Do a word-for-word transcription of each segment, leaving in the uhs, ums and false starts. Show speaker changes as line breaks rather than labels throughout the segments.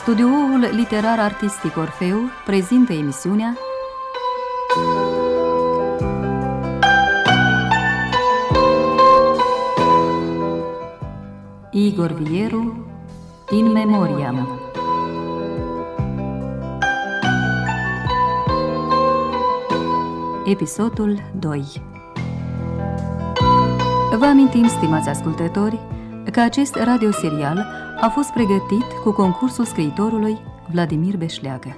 Studioul literar artistic Orfeu prezintă emisiunea Igor Vieru, In Memoriam. Episodul doi. Vă amintim, stimați ascultători, că acest radioserial a fost pregătit cu concursul scriitorului Vladimir Beșleagă.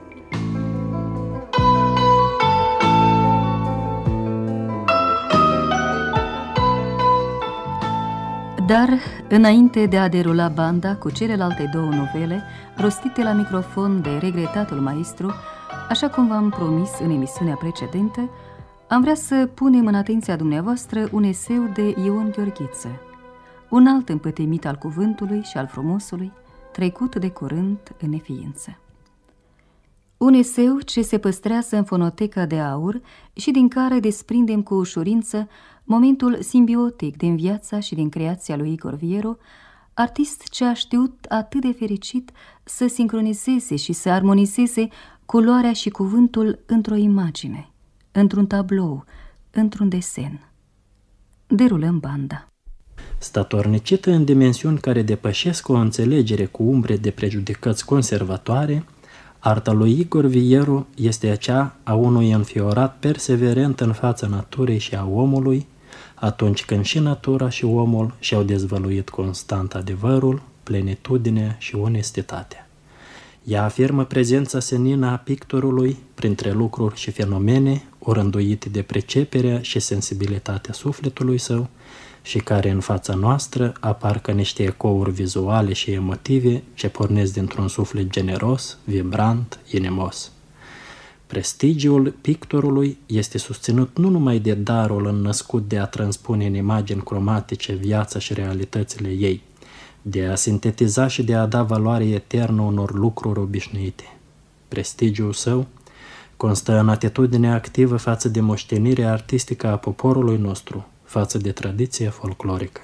Dar, înainte de a derula banda cu celelalte două novele, rostite la microfon de regretatul maestru, așa cum v-am promis în emisiunea precedentă, am vrea să punem în atenția dumneavoastră un eseu de Ion Gheorghiță, un alt împătimit al cuvântului și al frumosului, trecut de curând în neființă. Un eseu ce se păstrează în fonoteca de aur și din care desprindem cu ușurință momentul simbiotic din viața și din creația lui Igor Vieru, artist ce a știut atât de fericit să sincronizeze și să armonizeze culoarea și cuvântul într-o imagine, într-un tablou, într-un desen. Derulăm banda.
Statornicită în dimensiuni care depășesc o înțelegere cu umbre de prejudecăți conservatoare, arta lui Igor Vieru este aceea a unui înfiorat perseverent în fața naturii și a omului, atunci când și natura și omul și-au dezvăluit constant adevărul, plenitudinea și onestitatea. Ea afirmă prezența senină a pictorului printre lucruri și fenomene orânduite de preceperea și sensibilitatea sufletului său și care în fața noastră apar ca niște ecouri vizuale și emotive ce pornesc dintr-un suflet generos, vibrant, inimos. Prestigiul pictorului este susținut nu numai de darul înnăscut de a transpune în imagini cromatice viața și realitățile ei, de a sintetiza și de a da valoare eternă unor lucruri obișnuite. Prestigiul său constă în atitudinea activă față de moștenirea artistică a poporului nostru, față de tradiția folclorică.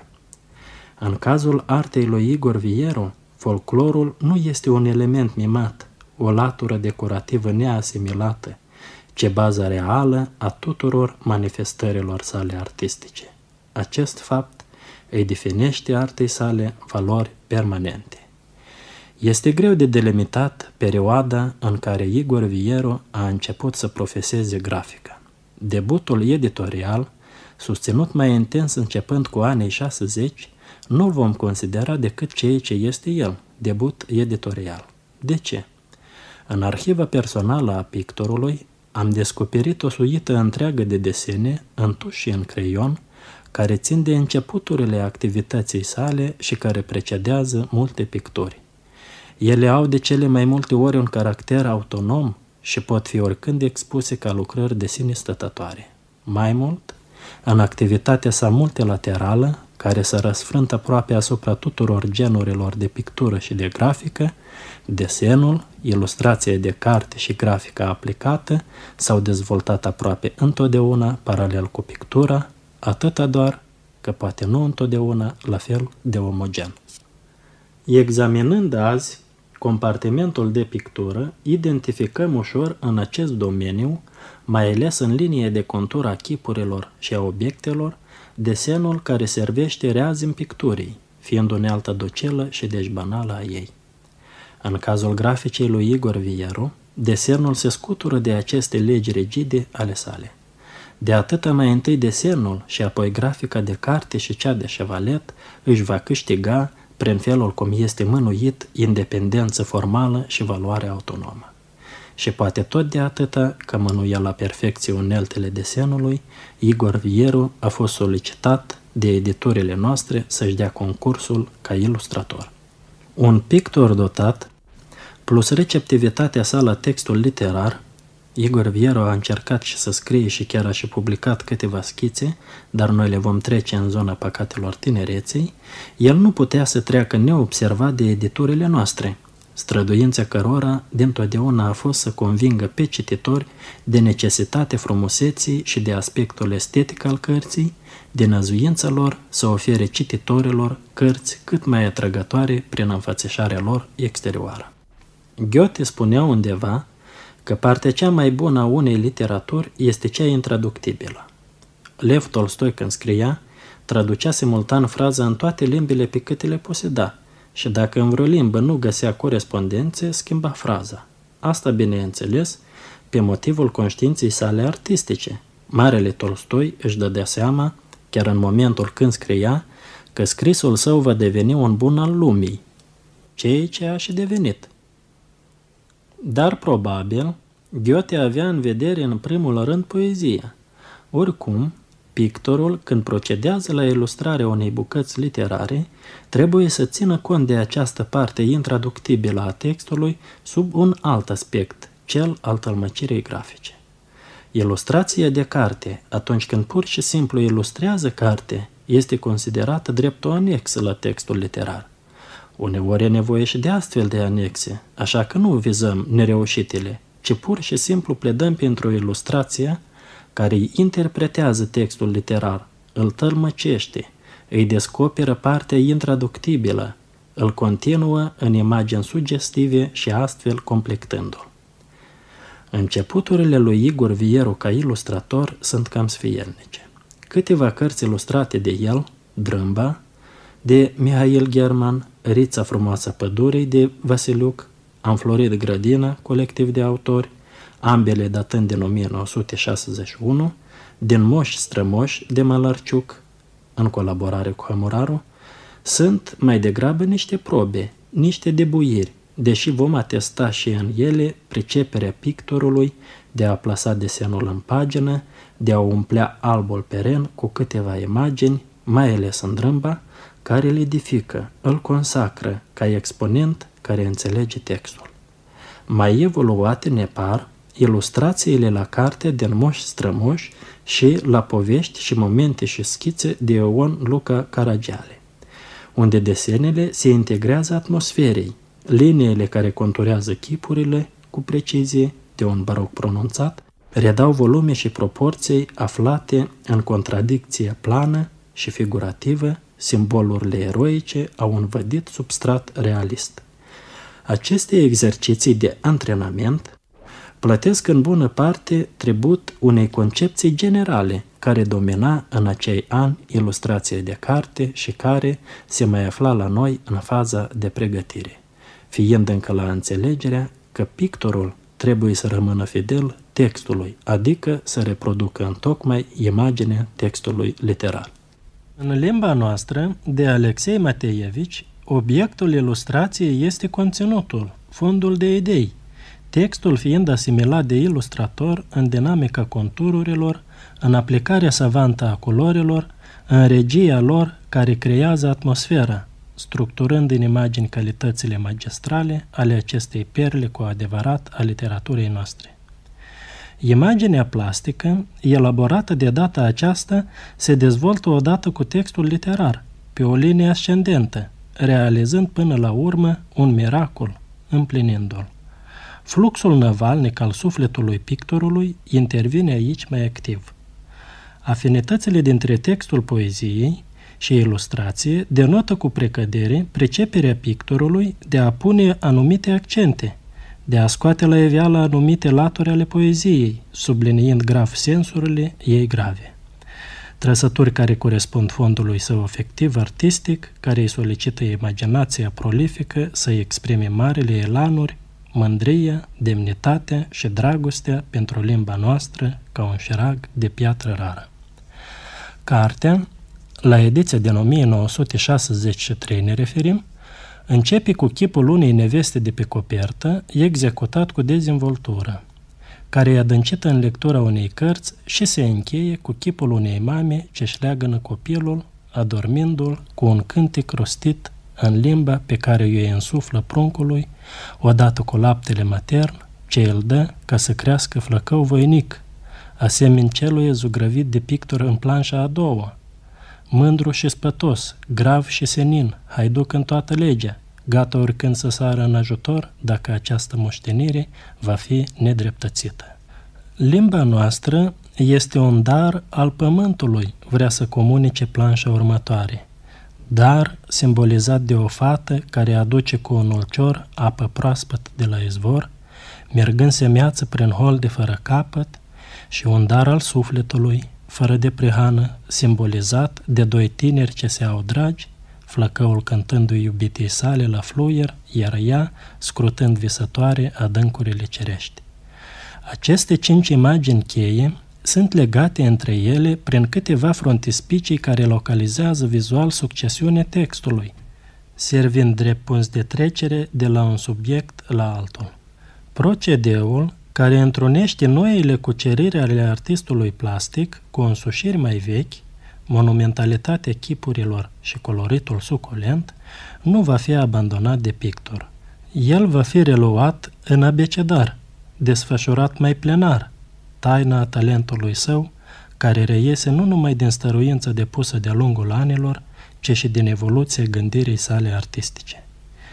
În cazul artei lui Igor Vieru, folclorul nu este un element mimat, o latură decorativă neasimilată, ci baza reală a tuturor manifestărilor sale artistice. Acest fapt îi definește artei sale valori permanente. Este greu de delimitat perioada în care Igor Vieru a început să profeseze grafica. Debutul editorial, susținut mai intens începând cu anii șaizeci, nu-l vom considera decât ceea ce este el, debut editorial. De ce? În arhiva personală a pictorului am descoperit o suită întreagă de desene, în tuș și în creion, care țin de începuturile activității sale și care precedează multe picturi. Ele au de cele mai multe ori un caracter autonom și pot fi oricând expuse ca lucrări de sine stătătoare. Mai mult, în activitatea sa multilaterală, care se răsfrântă aproape asupra tuturor genurilor de pictură și de grafică, desenul, ilustrația de carte și grafica aplicată s-au dezvoltat aproape întotdeauna paralel cu pictura, atâta doar că poate nu întotdeauna la fel de omogen. Examinând azi compartimentul de pictură, identificăm ușor în acest domeniu, mai ales în linie de contur a chipurilor și a obiectelor, desenul care servește reazim picturii, fiind unealtă docelă și deci banală a ei. În cazul graficei lui Igor Vieru, desenul se scutură de aceste legi rigide ale sale. De atâta mai întâi desenul și apoi grafica de carte și cea de șevalet își va câștiga, prin felul cum este mânuit, independență formală și valoare autonomă. Și poate tot de atâta că mânuia la perfecție uneltele desenului, Igor Vieru a fost solicitat de editurile noastre să-și dea concursul ca ilustrator. Un pictor dotat, plus receptivitatea sa la textul literar, Igor Vieru a încercat și să scrie și chiar a și publicat câteva schițe, dar noi le vom trece în zona păcatelor tinereței, el nu putea să treacă neobservat de editurile noastre, străduința cărora dintotdeauna a fost să convingă pe cititori de necesitatea frumuseții și de aspectul estetic al cărții, de năzuința lor să ofere cititorilor cărți cât mai atrăgătoare prin înfățișarea lor exterioară. Goethe spunea undeva că partea cea mai bună a unei literaturi este cea intraductibilă. Lev Tolstoi, când scria, traducea simultan fraza în toate limbile pe câte le poseda și dacă în vreo limbă nu găsea corespondențe, schimba fraza. Asta, bineînțeles, pe motivul conștiinței sale artistice. Marele Tolstoi își dădea seama, chiar în momentul când scria, că scrisul său va deveni un bun al lumii, ceea ce a și devenit. Dar probabil, Goethe avea în vedere în primul rând poezia. Oricum, pictorul, când procedează la ilustrarea unei bucăți literare, trebuie să țină cont de această parte intraductibilă a textului sub un alt aspect, cel al tălmăcirii grafice. Ilustrația de carte, atunci când pur și simplu ilustrează carte, este considerată drept o anexă la textul literar. Uneori e nevoie și de astfel de anexe, așa că nu vizăm nereușitele, ci pur și simplu pledăm pentru ilustrația care îi interpretează textul literar, îl tălmăcește, îi descoperă partea intraductibilă, îl continuă în imagini sugestive și astfel completându-l. Începuturile lui Igor Vieru ca ilustrator sunt cam sfielnice. Câteva cărți ilustrate de el, Drâmba, de Mihail German, Rița frumoasă pădurii de Vasiliuc, Am florit grădina, colectiv de autori, ambele datând din o mie nouă sute șaizeci și unu, Din moși strămoși de Malarciuc, în colaborare cu Hamuraru, sunt mai degrabă niște probe, niște debuiri, deși vom atesta și în ele priceperea pictorului de a plasa desenul în pagină, de a umplea albul peren cu câteva imagini, mai ales în Drâmba, care îl edifică, îl consacră ca exponent care înțelege textul. Mai evoluate ne par ilustrațiile la carte din Moși strămoși și la povești și momente și schițe de Ion Luca Caragiale, unde desenele se integrează atmosferei, liniile care conturează chipurile cu precizie de un baroc pronunțat, redau volume și proporții aflate în contradicție plană și figurativă, simbolurile eroice au învădit substrat realist. Aceste exerciții de antrenament plătesc în bună parte tribut unei concepții generale care domina în acei ani ilustrația de carte și care se mai afla la noi în faza de pregătire, fiind încă la înțelegerea că pictorul trebuie să rămână fidel textului, adică să reproducă întocmai imaginea textului literar. În limba noastră, de Alexei Mateevici, obiectul ilustrației este conținutul, fondul de idei, textul fiind asimilat de ilustrator în dinamica contururilor, în aplicarea savantă a culorilor, în regia lor care creează atmosfera, structurând în imagini calitățile magistrale ale acestei perle cu adevărat a literaturii noastre. Imaginea plastică, elaborată de data aceasta, se dezvoltă odată cu textul literar, pe o linie ascendentă, realizând până la urmă un miracol, împlinindu-l. Fluxul năvalnic al sufletului pictorului intervine aici mai activ. Afinitățile dintre textul poeziei și ilustrație denotă cu precădere priceperea pictorului de a pune anumite accente, de a scoate la iveală anumite laturi ale poeziei, subliniind grav sensurile ei grave. Trăsături care corespund fondului său afectiv artistic, care îi solicită imaginația prolifică să exprime marile elanuri, mândria, demnitatea și dragostea pentru limba noastră ca un șirag de piatră rară. Cartea, la ediția din o mie nouă sute șaizeci și trei ne referim, începe cu chipul unei neveste de pe copertă, executat cu dezvoltură, care e adâncită în lectura unei cărți și se încheie cu chipul unei mame ce-și leagănă copilul, adormindu-l cu un cântec rostit în limba pe care i-o însuflă pruncului, odată cu laptele matern, ce îl dă ca să crească flăcău voinic, asemeni celui zugrăvit de pictor în planșa a doua, mândru și spătos, grav și senin, haiduc în toată legea, gata oricând să sară în ajutor dacă această moștenire va fi nedreptățită. Limba noastră este un dar al pământului, vrea să comunice planșa următoare. dar simbolizat de o fată care aduce cu un ulcior apă proaspăt de la izvor, mergând semeață prin holde fără capăt, și un dar al sufletului, fără de prihană, simbolizat de doi tineri ce se au dragi, flăcăul cântându-i iubitei sale la fluier, iar ea scrutând visătoare adâncurile cerești. Aceste cinci imagini cheie sunt legate între ele prin câteva frontispicii care localizează vizual succesiunea textului, servind drept punți de trecere de la un subiect la altul. Procedeul, care întrunește noile cuceriri ale artistului plastic cu însușiri mai vechi, monumentalitatea chipurilor și coloritul suculent, nu va fi abandonat de pictor. El va fi reluat în abecedar, desfășurat mai plenar, taina talentului său, care reiese nu numai din stăruința depusă de-a lungul anilor, ci și din evoluția gândirii sale artistice.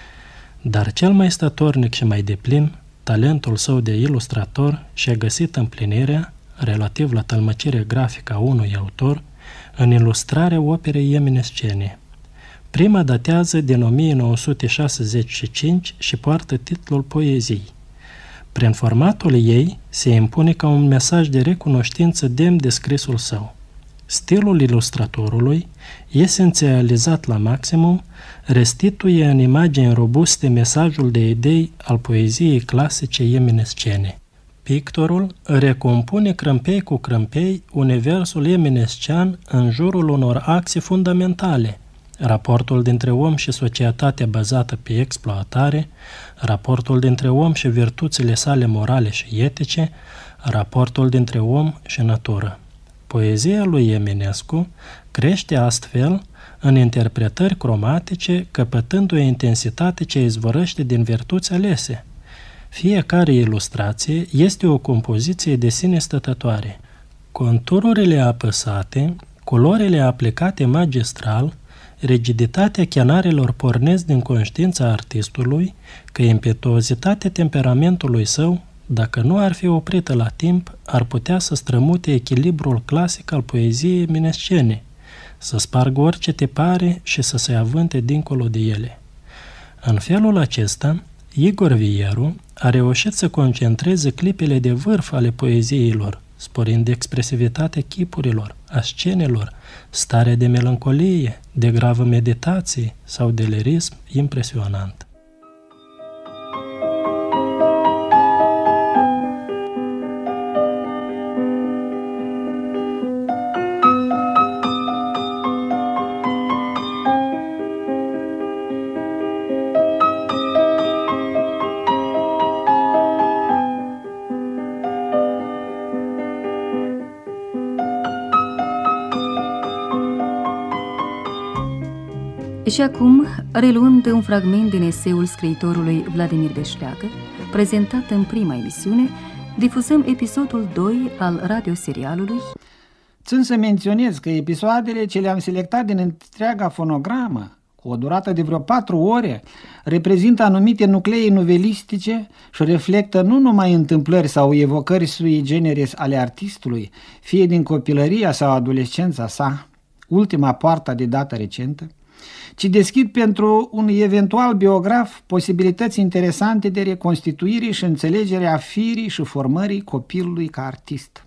Dar cel mai statornic și mai deplin, talentul său de ilustrator și-a găsit împlinirea, relativ la tălmăcirea grafică a unui autor, în ilustrarea operei Eminescene. Prima datează din o mie nouă sute șaizeci și cinci și poartă titlul Poezii. Prin formatul ei se impune ca un mesaj de recunoștință demn de scrisul său. Stilul ilustratorului, esențializat la maximum, restituie în imagini robuste mesajul de idei al poeziei clasice eminescene. Pictorul recompune crâmpei cu crâmpei universul eminescean în jurul unor axe fundamentale: raportul dintre om și societatea bazată pe exploatare, raportul dintre om și virtuțile sale morale și etice, raportul dintre om și natură. Poezia lui Eminescu crește astfel în interpretări cromatice, căpătând o intensitate ce izvorăște din virtuți alese. Fiecare ilustrație este o compoziție de sine stătătoare. Contururile apăsate, culorile aplicate magistral, rigiditatea chianarelor pornesc din conștiința artistului că impetuozitatea temperamentului său, dacă nu ar fi oprită la timp, ar putea să strămute echilibrul clasic al poeziei eminescene, să spargă orice tipare și să se avânte dincolo de ele. În felul acesta, Igor Vieru a reușit să concentreze clipele de vârf ale poeziilor, sporind expresivitatea chipurilor, a scenelor, starea de melancolie, de gravă meditație sau de lirism impresionant.
Și acum, reluând un fragment din eseul scriitorului Vladimir Veșteacă, prezentat în prima emisiune, difuzăm episodul doi al radioserialului.
Țin să menționez că episoadele ce le-am selectat din întreaga fonogramă, cu o durată de vreo patru ore, reprezintă anumite nuclee novelistice și reflectă nu numai întâmplări sau evocări sui generis ale artistului, fie din copilăria sau adolescența sa, ultima poartă de dată recentă, ci deschid pentru un eventual biograf posibilități interesante de reconstituire și înțelegere a firii și formării copilului ca artist.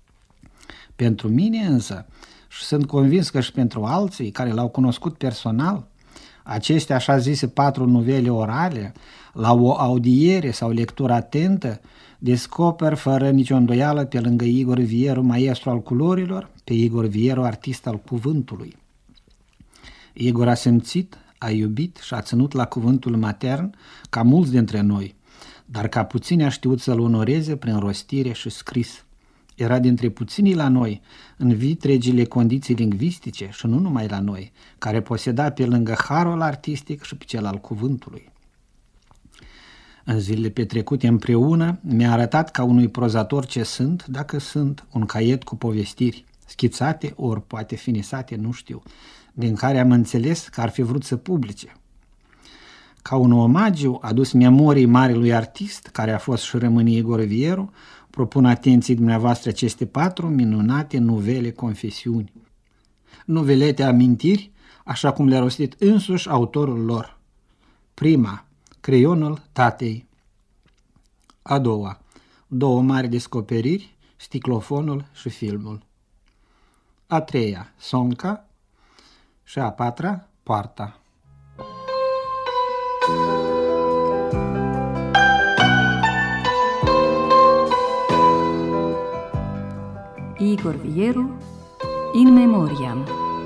Pentru mine însă, și sunt convins că și pentru alții care l-au cunoscut personal, aceste așa zise patru novele orale, la o audiere sau lectură atentă, descoper fără nicio îndoială pe lângă Igor Vieru, maestru al culorilor, pe Igor Vieru, artist al cuvântului. Igor a simțit, a iubit și a ținut la cuvântul matern ca mulți dintre noi, dar ca puțini a știut să-l onoreze prin rostire și scris. Era dintre puținii la noi, în vitregile condiții lingvistice și nu numai la noi, care poseda pe lângă harul artistic și pe cel al cuvântului. În zilele petrecute împreună mi-a arătat ca unui prozator ce sunt, dacă sunt, un caiet cu povestiri, schițate ori poate finisate, nu știu, din care am înțeles că ar fi vrut să publice. Ca un omagiu adus memoriei marelui artist, care a fost și rămâne Igor Vieru, propun atenției dumneavoastră aceste patru minunate novele confesiuni. Novelete amintiri așa cum le-a rostit însuși autorul lor. Prima, creionul tatei. A doua, două mari descoperiri, sticlofonul și filmul. A treia, Sonca. Și a patra, Poarta.
Igor Vieru, In Memoriam.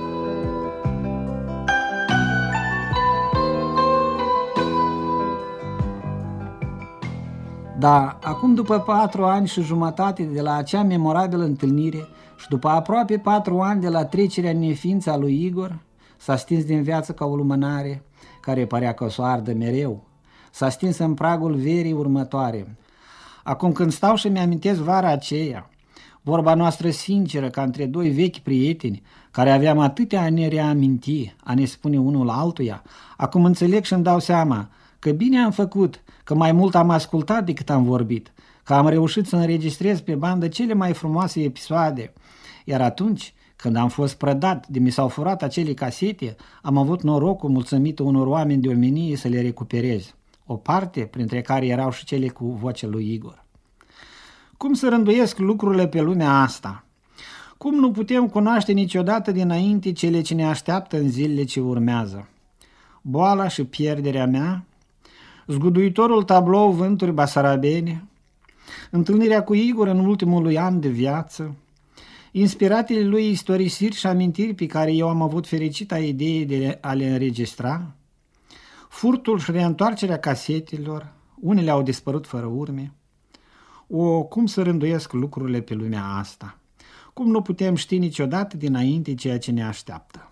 Da, acum după patru ani și jumătate de la acea memorabilă întâlnire și după aproape patru ani de la trecerea în neființă a lui Igor, s-a stins din viață ca o lumânare care părea că o să ardă mereu. S-a stins în pragul verii următoare. Acum când stau și mi-amintesc vara aceea, vorba noastră sinceră ca între doi vechi prieteni care aveam atâtea a ne reaminti, a ne spune unul altuia, acum înțeleg și îmi dau seama că bine am făcut, că mai mult am ascultat decât am vorbit, că am reușit să înregistrez pe bandă cele mai frumoase episoade, iar atunci când am fost prădat de mi s-au furat acele casete, am avut norocul mulțumită unor oameni de omenie să le recuperez, o parte printre care erau și cele cu vocea lui Igor. Cum să rânduiesc lucrurile pe lumea asta? Cum nu putem cunoaște niciodată dinainte cele ce ne așteaptă în zilele ce urmează? Boala și pierderea mea, zguduitorul tablou Vânturi Basarabene, întâlnirea cu Igor în ultimul lui an de viață, inspiratele lui istorisiri și amintiri pe care eu am avut fericita idee de a le înregistra, furtul și reîntoarcerea casetelor, unele au dispărut fără urme. O, cum să rânduiesc lucrurile pe lumea asta? Cum nu putem ști niciodată dinainte ceea ce ne așteaptă?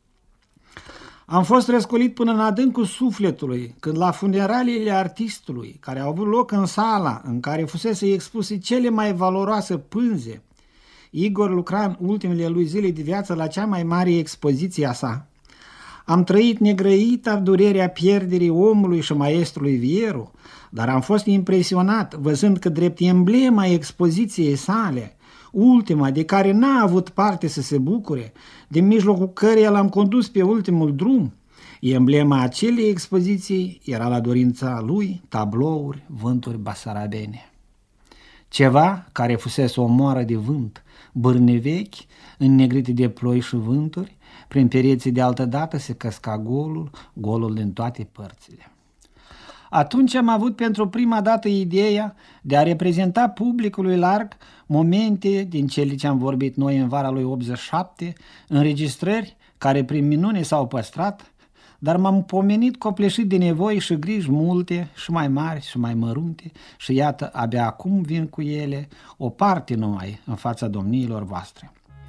Am fost răscolit până în adâncul sufletului, când la funeraliile artistului, care au avut loc în sala în care fusese expuse cele mai valoroase pânze, Igor lucra în ultimele lui zile de viață la cea mai mare expoziție a sa. Am trăit negrăita durerea pierderii omului și maestrului Vieru, dar am fost impresionat văzând că drept emblema expoziției sale, ultima de care n-a avut parte să se bucure, din mijlocul căreia l-am condus pe ultimul drum, emblema acelei expoziții era la dorința lui tablouri Vânturi Basarabene. Ceva care fusese o moară de vânt, bârne vechi, înnegrite de ploi și vânturi, prin pereții de altădată se căsca golul, golul din toate părțile. Atunci am avut pentru prima dată ideea de a reprezenta publicului larg momente din cele ce am vorbit noi în vara lui optzeci și șapte, înregistrări care prin minune s-au păstrat, dar m-am pomenit copleșit de nevoi și griji multe și mai mari și mai mărunte și iată, abia acum vin cu ele, o parte numai în fața domniilor voastre.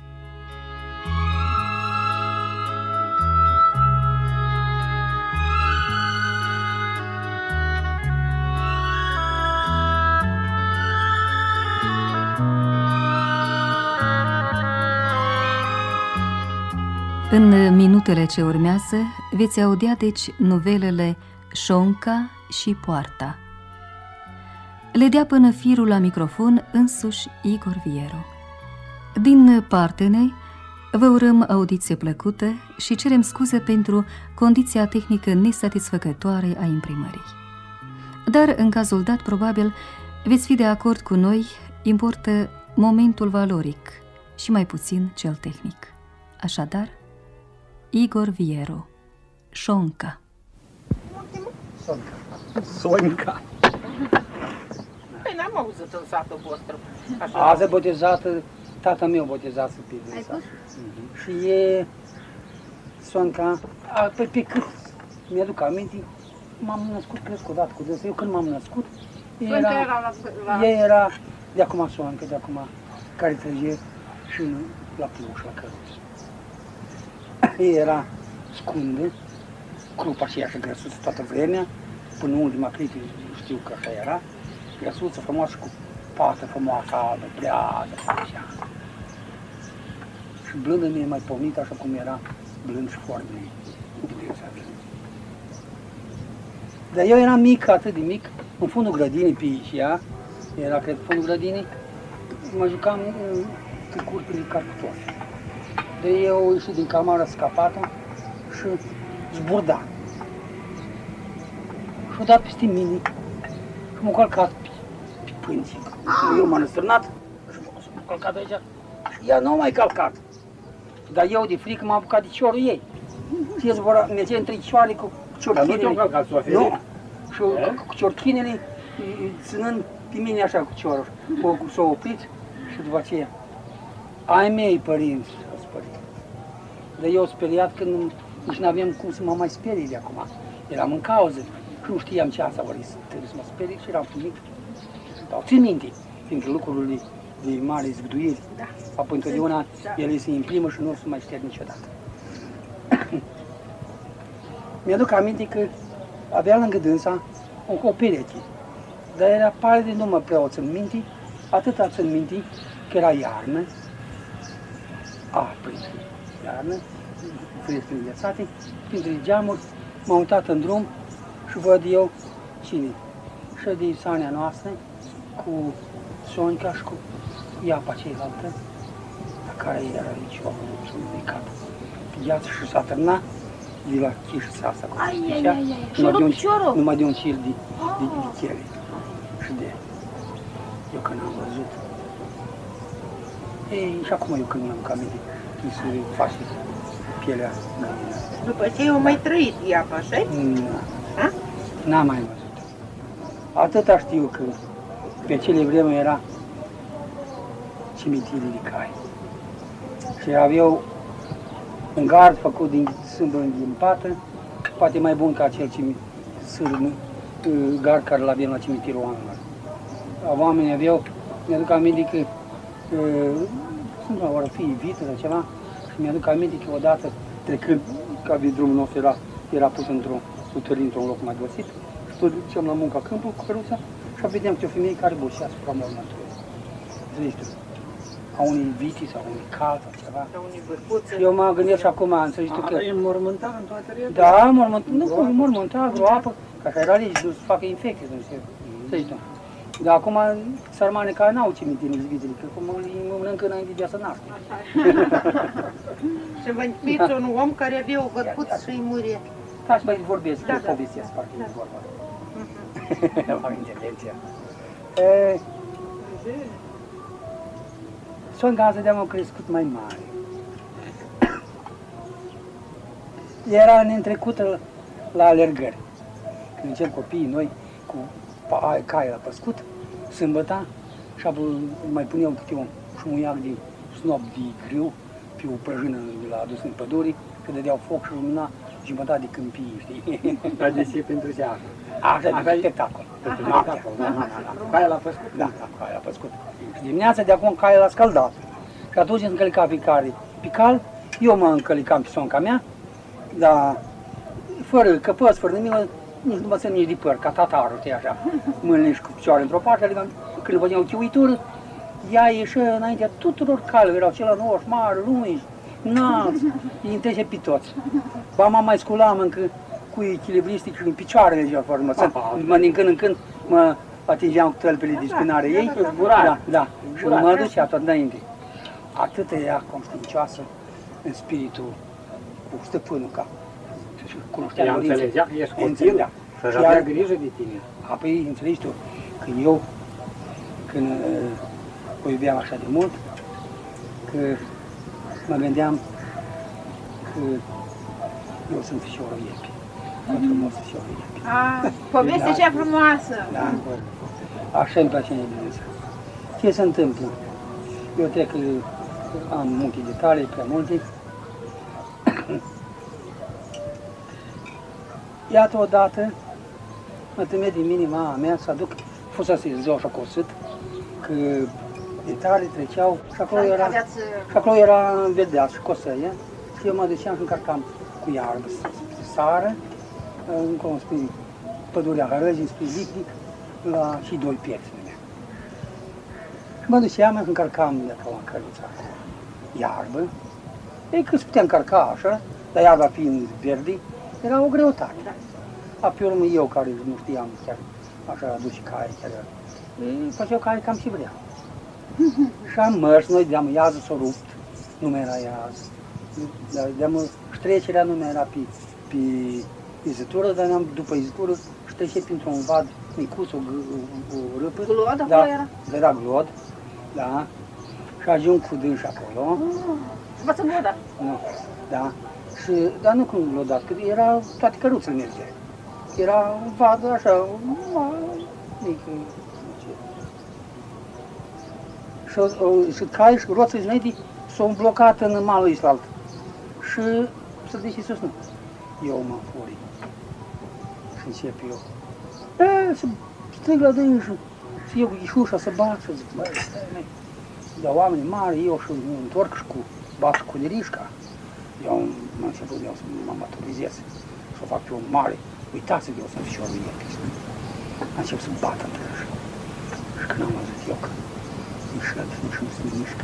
În minutele ce urmează veți audia deci novelele Sonca și Poarta. Le dea până firul la microfon însuși Igor Vieru. Din partene vă urăm audiție plăcută și cerem scuze pentru condiția tehnică nesatisfăcătoare a imprimării. Dar în cazul dat probabil veți fi de acord cu noi, importă momentul valoric și mai puțin cel tehnic. Așadar, Igor Vieru, Sonca.
Sonca. Sonca.
Păi n-am auzit în satul vostru.
Azi e botezată, tata meu botezase pe dânsa. Uh-huh. Și e Sonca, a, pe, pe cât mi-aduc aminte, m-am născut, crescut odată cu dânsa. Eu când m-am născut,
era, era, la, la...
ea era de acum Sonca, de acum care trăge și la pluș, la căruț. Ea era scundă, crupa și ea și grăsuță toată vremea, până în ultima clipă știu că așa era, grăsuță frumoasă cu pată frumoasă, albă, brează, așa. Și blândă mi-e mai pomnită așa cum era blând și foarte utilizat. Dar eu eram mic, atât de mic, în fundul grădinii pe aici, ea, era, cred, fundul grădinii, mă jucam în curpile cartofi. De eu ieșit din cameră scapată și zburda. Și-a dat peste mine și m-a călcat pe, pe pânzi. Eu m-am înstrânat și m-a călcat aici și ea nu a mai călcat. Dar eu de frică m-am apucat de ciorul ei. Și zbura, merge între cioare cu ciorchinele.
Dar nu te-au călcat, Sofie?
Nu. Și cu ciorchinele, ținând pe mine așa cu ciorul. S-a oprit și după aceea, ai mei părinți, a spărit. Dar eu speriat că nu, nici n-aveam cum să mă mai sperii de acum. Eram în cauză și nu știam ce asta ori trebuie să mă sperii și eram mic. Dar țin minte, fiindcă lucrurile de mare zgâduiri, da. Apoi întotdeauna da. Ele se imprimă și nu se mai șterg niciodată. Mi-aduc aminte că avea lângă dânsa o pereche, dar era pare de nu mă prea o țin minte, atâta țin minte că era iarnă, apă, iarnă, ferestrele înghețate, printre geamuri, m-am uitat în drum și văd eu cine? Și de Sania noastră, cu Sonica și cu iapa ceilaltă, la care era aici o de cap pe gheață și s-a târnat de la chișța asta cu chișa, numai de un cil de, de, de chele și de eu când am văzut. Ei, și acum eu când mi-am cam de când se face pielea găină.
După ce eu mai trăit iapa, așa?
N-am mai văzut. Atâta știu că pe acele vreme era cimitirul de cai. Și aveau un gard făcut din sâmbă înghimpată, poate mai bun ca acel gard care l-aveam la cimitirul oamenilor. Oamenii aveau, mi-aduc aminte că sunt la oară fie vită sau ceva, și mi-aduc aminte că odată trecând, ca de drumul nostru era, era pus într-un utărit într-un loc mai dosit, și tot duceam la munca câmpul cu căruța și vedeam că o femeie care bușea asupra mormântului. Zici tu, a unui viti sau unui cal sau ceva.
Sau unui bărcuță.
Eu m-am gândit și acum, înțelegi tu că...
E înmormântat în toate rele?
Da, mormântat, nu, mormântat, groapă, ca așa era legi, nu se facă infecție, nu știu, înțelegi tu. Dar acum, sărmane care n-au cimitir nici vitele, că cum îi mănâncă înainte de a se naște.
Și vă închipiți un om care avea o bărcuță și îi murie.
Da, și mai vorbesc,
da,
da,
da.
povestesc, parcă e vorba. Am intervenția. Songaza de-am au crescut mai mare. Era neîntrecută la alergări. Când încep copiii noi cu cai la păscut, sâmbăta, și apoi mai puneau câte un șumuiac de snop de griu pe o prăjină de la adus în păduri, că dădeau foc și lumina jumătate de câmpii, știi?
Tradiție pentru seară.
Așa, de spectacol.
Pentru spectacol, da, da, da. Caia la păscut?
Da, da, caia la păscut. Și dimineața de acum caia la scăldat. Și atunci încălica fiecare pe cal, eu mă încălicam pe sonca mea, dar fără căpăți, fără nimic, nici nu mă țin nici de păr, ca tatarul, știi așa. Mâinile și cu picioare într-o parte, adică când vădeam chiuitură, ea ieșea înaintea tuturor calelor, erau cele nouă, mari, lungi, înalți, îi întrece pe toți. Ba mă mai sculam încă cu echilibristic și în picioarele deja foarte mă, mă din când în când mă atingeam cu tălpile de spinare ei, da, da, și mă ducea tot înainte. Atât ea conștiincioasă în spiritul cu stăpânul ca și cunoștea
ea înțelegea că ești copil și avea grijă de tine.
Apoi înțelegi tu că eu, când o iubeam așa de mult, că mă gândeam că eu sunt fișorul iepi, mai frumos fișorul iepi.
Ah, povestea cea frumoasă!
Da, așa îmi place nebuneța. Ce se întâmplă? Eu trec, am multe detalii, prea multe. Iată odată, mă tămea din mine mama mea să aduc, fusese ziua așa cosât, că detalii treceau și acolo era, și acolo era vedeat și cosăie și eu mă duceam și încărcam cu iarbă sară, încolo spre pădurea Hărăzii, spre Lipnic, la și doi pieți. Și mă duceam, încărcam de acolo în căruța cu iarbă. Ei, cât se putea încărca așa, dar iarba fiind verde, era o greutate. A pe urmă eu, care nu știam chiar așa aduce cai, chiar ei, făceau cai cam și vreau. Și am mers, noi deam iază s-o rupt, nu mai era iaz. Dar de-am și trecerea nu mai era pe, pe izitură, dar ne-am, după izitură și trece printr-un vad micuț, o, o, o râpă.
Glod acolo
da,
era?
Era glod, da. Și ajung cu dânși acolo.
V-ați înglodat?
Nu, da. Și, dar nu cum glodat, că era toate căruțele merge. Era un vad așa, mic. Și, și cai și roțele înainte s-au blocat în malul islalt. Și să zice sus, nu. Eu mă furi. Și încep eu. E, să strig la dânși, să iau cu ușa să bat, să zic, băi, stai, măi. Dar oamenii mari, eu și mă întorc și cu bat și cu derișca. Eu m-am început eu să mă maturizez, să o fac pe un mare. Uitați-vă eu să-mi fișorul epic. Am început să bat între așa. Și când am văzut eu că nici răd, nici nu se mișcă.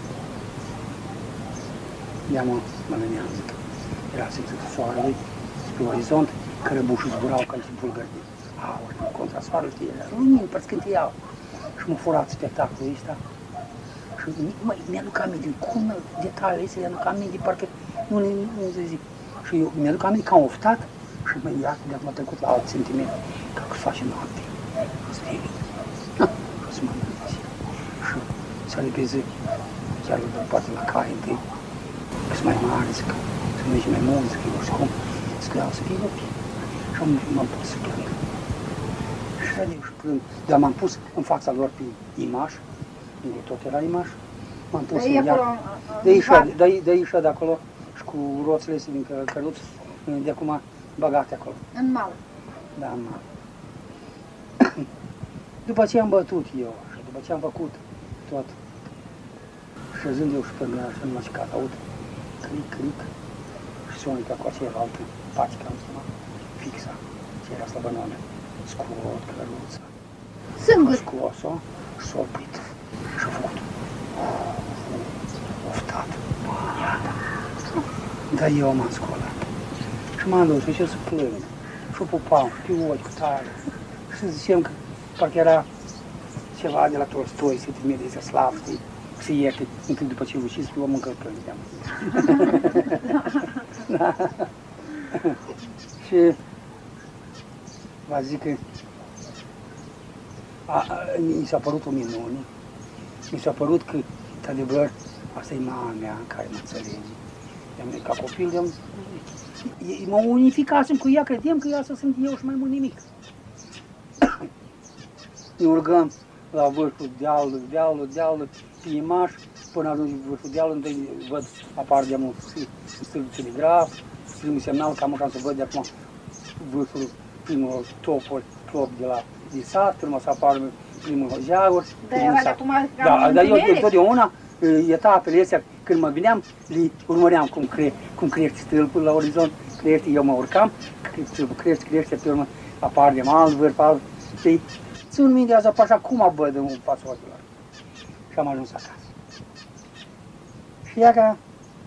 Ia mă, mă gândeam, zic, era să zic soarele spre orizont, cărăbușii zburau ca niște bulgări de aur, contra soarele, știi, era lumini, parcă scântiau. Și m-a furat spectacolul ăsta. Și măi, mi-aduc aminte, cum detaliile astea, mi-aduc aminte, parcă nu le nu se zic. Și eu mi-aduc aminte că am oftat și mă, iată, de acum a trecut la alt sentiment, ca că face noapte, stele. Și să mă gândesc. Și să repeze, chiar poate la cai întâi, că sunt mai mari, zic, să mergi mai mult, zic, eu știu cum, zic, vreau să fie ochi. Și m-am pus să plâng. Și eu și plâng, dar m-am pus în fața lor pe imaș, unde tot era imaș, m-am pus în ea, de ieșa de acolo și cu roțele astea din căruț, de acum băgate acolo.
În mal.
Da, în mal. După ce am bătut eu, și după ce am făcut tot, șezând eu și pe mine, așa numai și ca aud, cric, cric, și sună pe acolo aceea altă pacică, am zis, fixa, ce era slăbănoană, scot căruța.
Singur.
Scos-o și s-a oprit și a făcut. Oftat, iată. Dar eu m-am scolat. Și m-am dus și eu să plâng. Și o pupam, și pe ochi, cu tare. Și zicem că parcă era ceva de la Tolstoi, să te medeze slav, știi? Să ierte, întâi după ce ucizi, pe om încă plângeam. Da. Și v-a zic că a, a, mi s-a părut o minune. Mi s-a părut că, într-adevăr, asta e mama mea care mă înțelege. Ca copil, mă unificasem cu ea, credem că ea să sunt eu și mai mult nimic. Ne urcăm la vârful dealului, dealului, dealului, pe imaș, până ajungi vârful dealului, întâi văd, apar de mult stâlpul telegraf, primul semnal, cam așa să văd de acum vârful, primul topul, plop de la de sat, primul să apară primul zeaguri.
Dar era de acum
Da, dar eu, eu totdeauna, etapele astea, când mă veneam, le urmăream cum, cre, cum crește stâlpul la orizont, crește, eu mă urcam, stâlpul crește, crește, pe urmă apar de alt vârf, alt, știi? Țin minte azi, așa cum văd în fața ochilor. Și am ajuns acasă. Și ea ca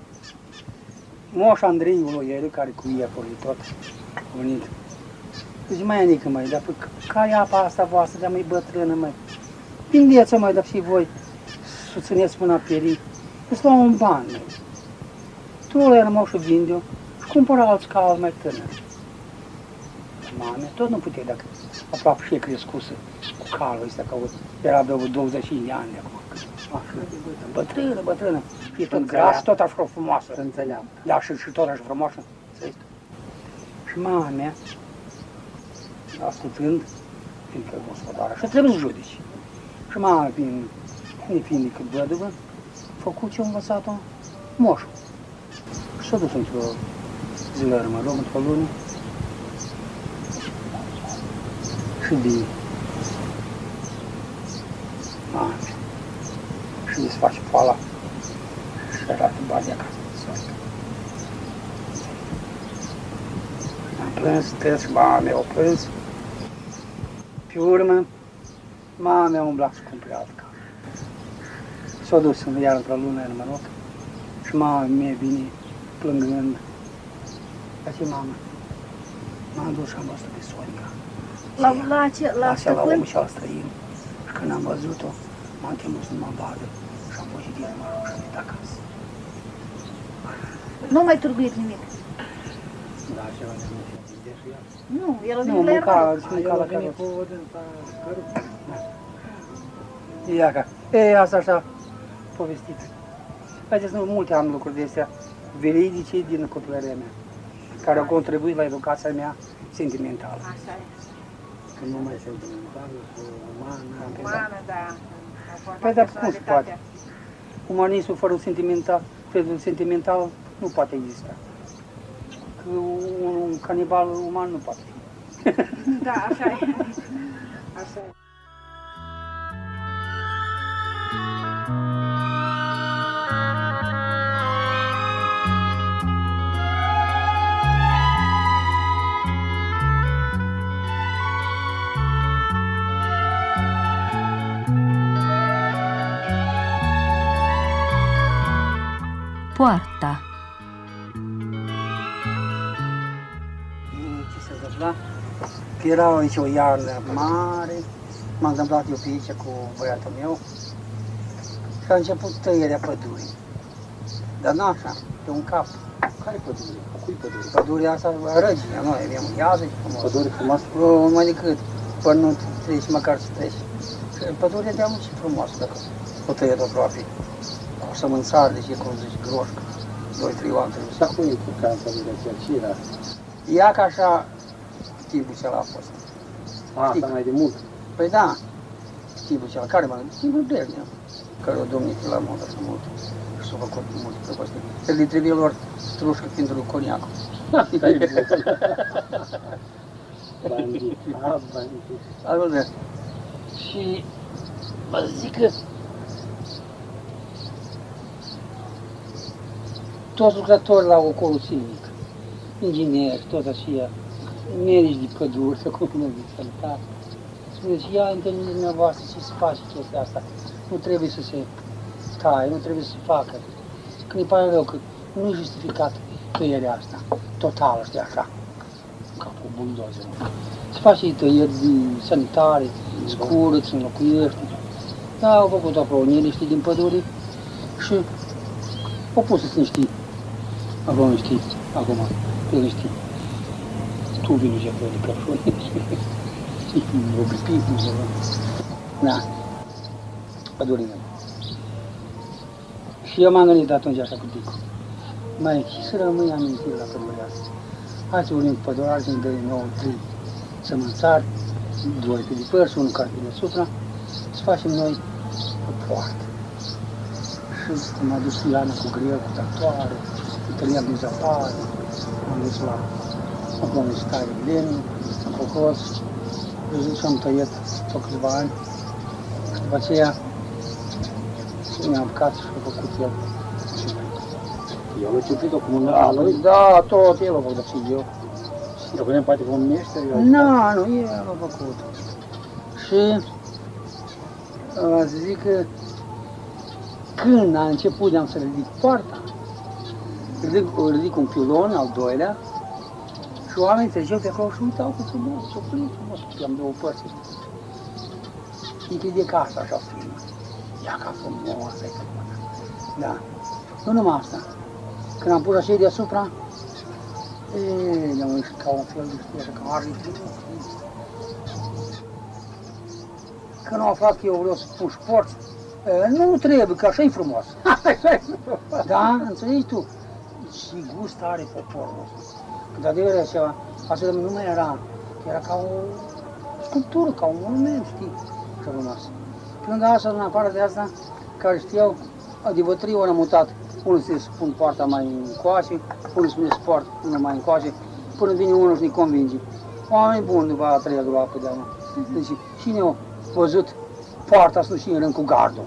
Moș Andreiul lui, care cu iepurile tot a venit. Zice, mai anică, măi, dar care e apa asta voastră, dar mai bătrână, măi? Gândeți-o, măi, dar și voi să țineți mâna perii, îți luau un ban, măi. Tu era moșul vinde-o și cumpăra alți cal mai tânări. Mame, tot nu puteai, dacă aproape și e crescusă cu calul ăsta, că era de douăzeci și cinci de ani de acum. Așa, bătrână, bătrână. Și tot gras, tot așa frumoasă.
Să înțeleam.
Da, și, și tot așa frumoasă. Și mama mea, ascultând, fiindcă e gospodară, și trebuie să judeci. Și mama, fiind, nefiind decât văduvă, a făcut ce a învățat-o moșul. Și s-a dus într-o zilă, mă rog, într-o lună, și de mame, și desface poala și arată banii acasă. Am plâns, stăs și mama mea o plâns. Pe urmă, mama mea a umblat să cumpere alt cal. S-a dus iar într-o lună în Maroc și mama mea vine plângând. Zice, mama, m-am dus și am văzut pe Sonica.
La, la ce? La
Așa, la
stăpân?
omul cel străin. Și când am văzut-o, m-am temut să nu mă vadă și am fugit din Maroc și am venit acasă.
Nu mai târguit nimic.
Da, ceva de mult.
Nu, el a
Nu,
venit la
mânca,
iermare.
îți mânca la carot. Ia ca. E, asta așa, povestit. Haideți, nu, multe am lucruri de astea veridice din copilăria mea, care au contribuit la educația mea sentimentală.
Așa e.
Că nu mai sentimentală, umană.
Umană, da.
Păi, dar cum se poate? Umanismul fără sentimental, fără sentimental nu poate exista. Că un, un canibal uman nu poate fi.
Da, așa e. Așa e.
Poarta.
Ce se întâmpla? Că era aici o iarnă mare, m-am întâmplat eu pe aici cu băiatul meu și a început tăierea pădurii. Dar nu așa, pe un cap.
Care pădure? A cui pădure?
Pădurea asta, Răgina, noi avem iază și frumos.
Pădure frumoasă?
O, mai decât, până nu treci, măcar să treci. Și pădurea de mult și frumoasă, dacă o tăiet aproape. Cu sămânțari, deci e cum zici, groșcă. Doi, trei oameni.
Și acum e cu cancerul de ce era?
Ia ca așa timpul cel a fost.
A, asta mai de mult.
Păi da, timpul cel care mă timpul Brejnev, care o domnit la modă așa mult și s-a făcut multe prăpăstiri. El le trebuie lor strușcă pentru coniacul.
Bandit, a, bandit.
Altfel, și vă zic că toți lucrători la ocolul silvic, ingineri, tot așa, medici de păduri, să cum nu zic, sănătate, spuneți, ia întâlniți dumneavoastră ce se face chestia asta, nu trebuie să se taie, nu trebuie să se facă. Când îi pare rău că nu e justificat tăierea asta, totală, știi, așa, ca cu buldozerul. Se face tăieri sanitare, scurăți, înlocuiești. Da, au făcut acolo niște din pădure și au pus niște, acolo niște, acum, pe niște tubini de acolo de căpșuni. O bipic, nu știu. Da, pădurile. Și eu m-am gândit atunci așa cu Dicu. Mai, și să rămâi amintire la pădurea asta. Hai să vorbim cu pădurari, să-mi dă nouă, trei sămânțari, doi pe de părți, unul care pe deasupra, să facem noi o poartă. Și m-a dus Iana cu greu, cu tractoare, întâlneam din zăpadă, am dus la acolo în stare de lemn, am făcut și am tăiat tot câțiva ani. Și după aceea mi-am apucat și a făcut el.
Eu l-am ciuplit-o cum un
Da,
lui.
da, tot el a făcut, și eu.
Eu punem poate vom meșteri.
Nu, nu, el a făcut. Și uh, zic că când a început de-am să ridic poarta, ridic, ridic un pilon, al doilea, și oamenii treceau pe acolo și uitau că frumos, ce-o plin frumos, că am două părți. Și crede că asta așa filmă. Ia ca frumoasă e frumoasă. Da. Nu numai asta. Când am pus așa deasupra, eee, ne-am ieșit ca un fel de știe, așa, ca aripi. Când am aflat că eu vreau să pun porți, nu trebuie, că așa e frumos. Da? Înțelegi tu? Și gust are poporul ăsta. Când adevăr era ceva, asta nu mai era, era ca o sculptură, ca un monument, știi? Așa frumos. Când asta, în afară de asta, care știau, de vă trei ori am mutat, unul se spun poarta mai încoace, unul spune sport, unul mai încoace, până vine unul și ne convinge. Oameni buni după a treia după apă de-a mea. Deci, cine a văzut poarta să nu și în rând cu gardul?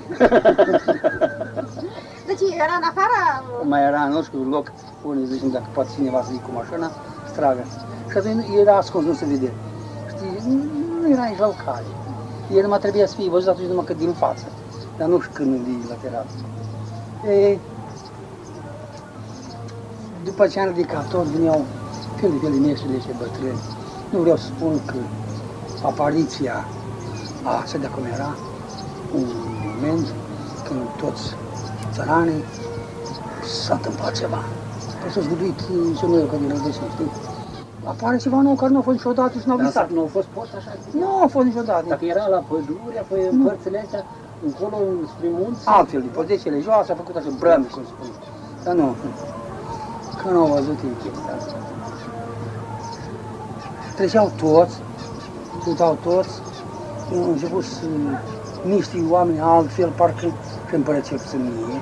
Deci era în afara...
Mai era în știu loc, unii zicem dacă poate cineva să zic cu mașina, stragă. Și atunci era ascuns, nu se vede. Știi, nu era nici la cale. El numai trebuia să fie văzut atunci numai că din față, dar nu știu când de lateral. E, după ce am ridicat tot, veneau fel de fel de meștri de bătrâni. Nu vreau să spun că apariția asta de acum era un moment când toți țăranii s-a întâmplat ceva. o să-și găduit sonerul că din rădășini, știi? Apare ceva nou care nu a fost niciodată și n-au visat.
Nu a fost post așa?
Nu a fost niciodată.
Dacă era la pădure, pe părțile astea, încolo, spre munți?
Altfel, de pozicele joase, a făcut așa brămi, cum spune. Dar nu, că nu au văzut ei chestia asta. Treceau toți, se uitau toți, au început să niște oameni altfel, parcă și împărățel să mie.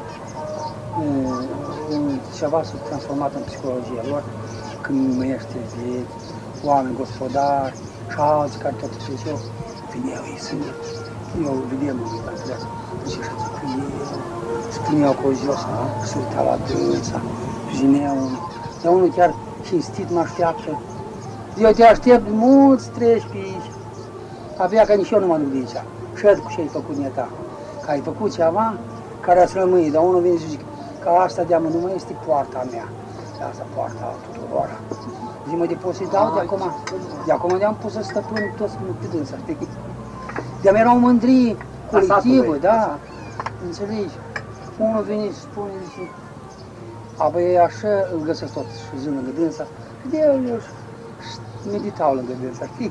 Ceva s-a transformat în psihologia lor, când meștri vechi, oameni gospodari și alții care tot treceau, veneau ei să ne... Eu vedeam în viața asta, și așa scrieu, spuneau acolo jos, să uita la dânsa, vinea unul. De unul chiar cinstit mă așteaptă. Eu te aștept, mulți treci pe aici. Abia că nici eu nu mă duc de aici. Și cu ce ai făcut neta? Că ai făcut ceva care ați rămâi, dar unul vine și zice că asta de-amă nu mai este poarta mea. De asta poarta tuturor. Zi-mă de pot să-i dau de acum. De acum de-am pus să stăpân toți pe dânsa, știi? De-am erau mândrii colectivă, da, înțelegi? Unul vine și spune, zice, apoi așa îl găsesc tot și zi lângă dânsa, și de el eu meditau lângă dânsa, știi?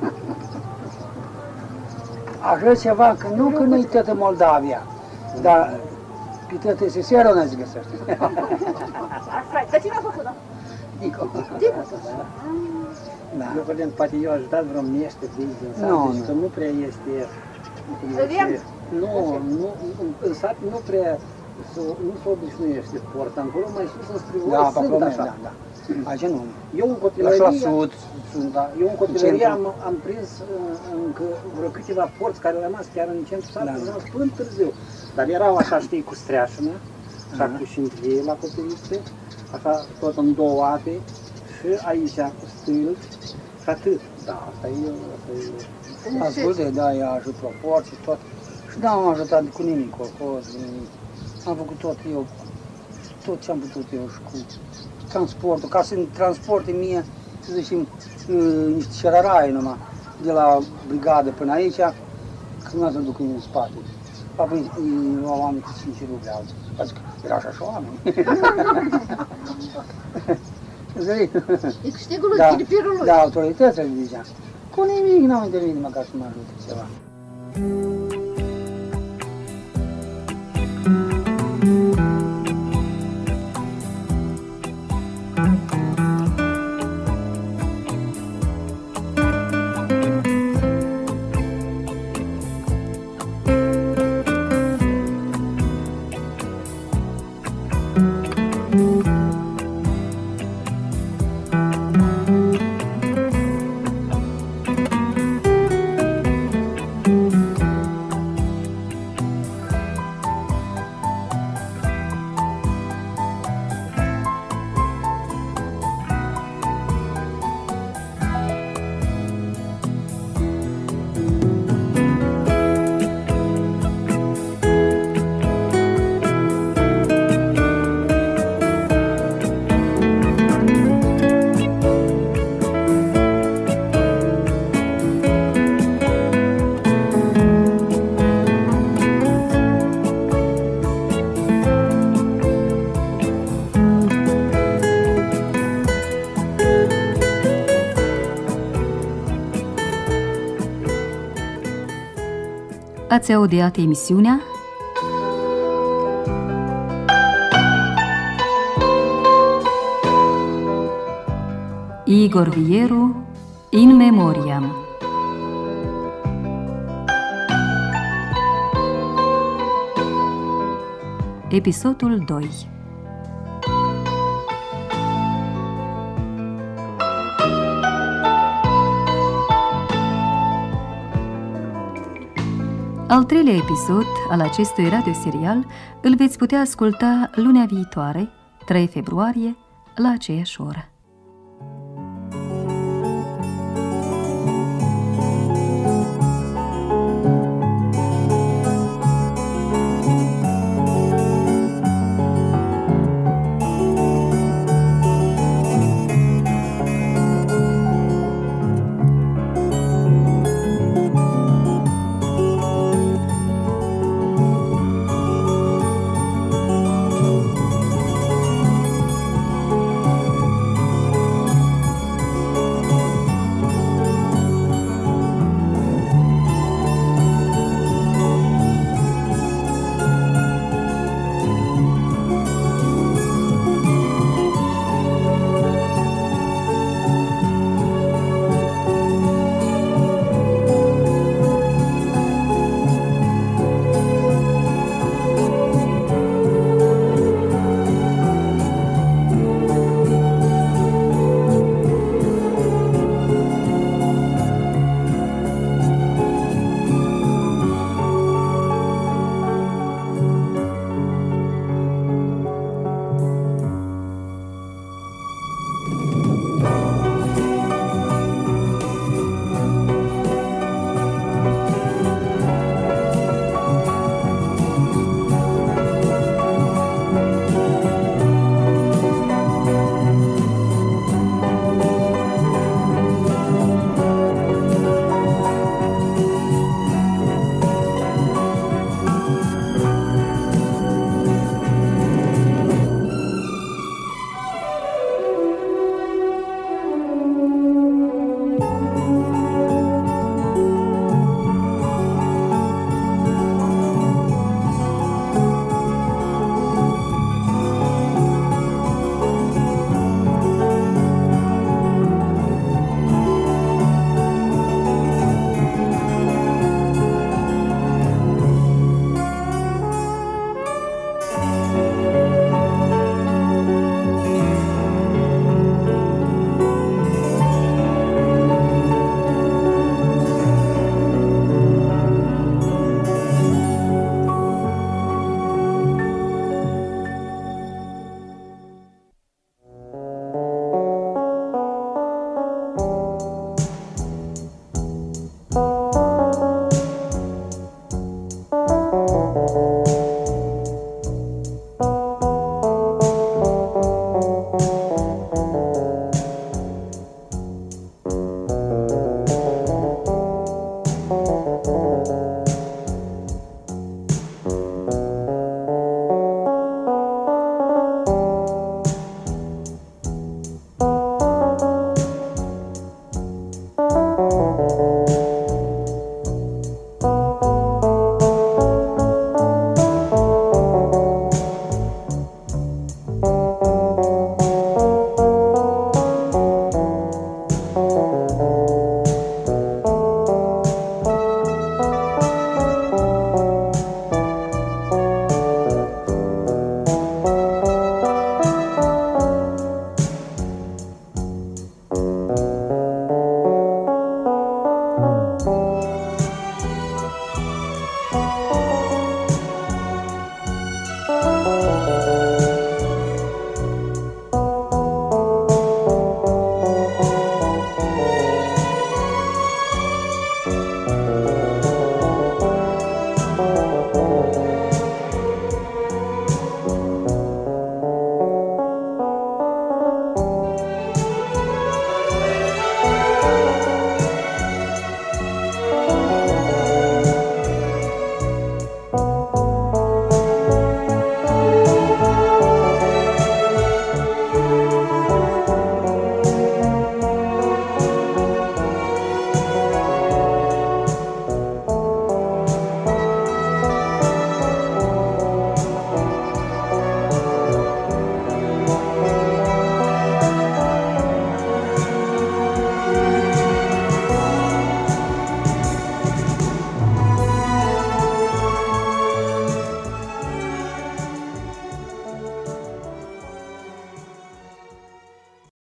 Așa ceva, că nu că nu-i toată Moldavia, dar pe toată S S R-ul n-ați găsește.
Așa, dar cine a făcut-o?
Dico.
Dico.
Da.
Eu vedem, poate eu aș dat vreo miește de aici din sat,
Nu,
deci
nu.
că nu prea este...
Lemn?
Nu, nu, în sat nu prea, nu se obișnuiește porta încolo, mai sus înspre voi
Da, pe
sunt
acolo,
așa.
da, da. Aici nu.
Eu în
La
copilărie,
sud, sunt,
da, eu în copilărie
centru.
am, am prins uh, încă vreo câteva porți care au rămas chiar în centru satului,
Da.
da. până târziu. Dar erau așa, știi, cu streașină, așa
Aha.
cu șintrie la copiliste, așa tot în două ape și aici cu stâlpi și atât. Da, asta e... Asta e...
Asculte, da, ea a ajutat proporții, tot. Și da, m-am ajutat cu nimic, cu coz, cu nimic. Am făcut tot eu, tot ce am putut eu și cu transportul, ca să-mi transporte mie, să zicem, niște ceraraie numai, de la brigadă până aici, că nu să duc în spate. Apoi luau oameni cu cinci ruble alții. Adică era așa și oameni. Înțelegi?
E câștigul lui,
Da,
chiripirul lui.
da, autoritățile zicea. Cu nimic n-au intervenit măcar să mă ajute ceva.
Ați audiat emisiunea Igor Vieru, In Memoriam. Episodul doi. Al treilea episod al acestui radioserial îl veți putea asculta lunea viitoare, trei februarie, la aceeași oră.